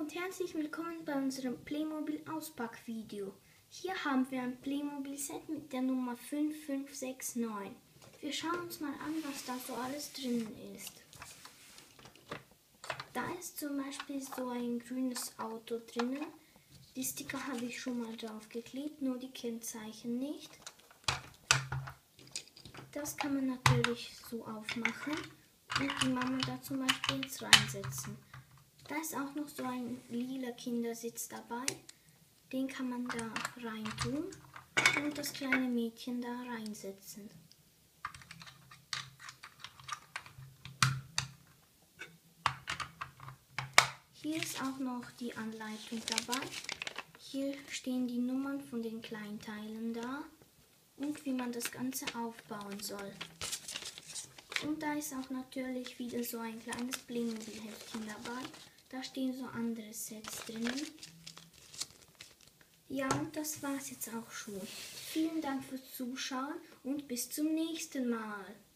und herzlich willkommen bei unserem Playmobil-Auspackvideo. Hier haben wir ein Playmobil-Set mit der Nummer 5569. Wir schauen uns mal an, was da so alles drin ist. Da ist zum Beispiel so ein grünes Auto drinnen. Die Sticker habe ich schon mal drauf geklebt, nur die Kennzeichen nicht. Das kann man natürlich so aufmachen und die Mama da zum Beispiel jetzt reinsetzen. Da ist auch noch so ein lila Kindersitz dabei. Den kann man da rein tun und das kleine Mädchen da reinsetzen. Hier ist auch noch die Anleitung dabei. Hier stehen die Nummern von den kleinen Teilen da und wie man das Ganze aufbauen soll. Und da ist auch natürlich wieder so ein kleines Playmobil-Heftchen dabei. Da stehen so andere Sets drinnen. Ja, und das war's jetzt auch schon. Vielen Dank fürs Zuschauen und bis zum nächsten Mal.